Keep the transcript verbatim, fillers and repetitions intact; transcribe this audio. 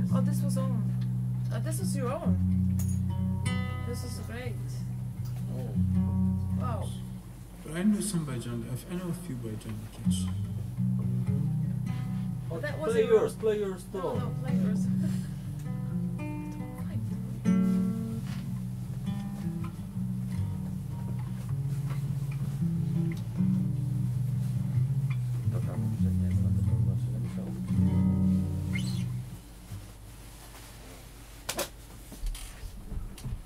Oh, this was on. Uh, this is your own. This is great. Oh. Wow. But I know some by John. I know a few by John Cash. Oh, That was play your- yours, play yours too. No, no, play yours.